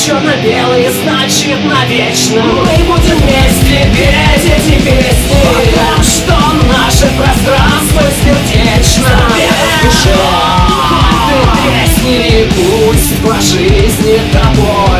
черно-белый, значит навечно. Мы будем вместе петь эти песни, потому что наше пространство сердечно. Пиши, хоть ты тресни, пусть по жизни тобой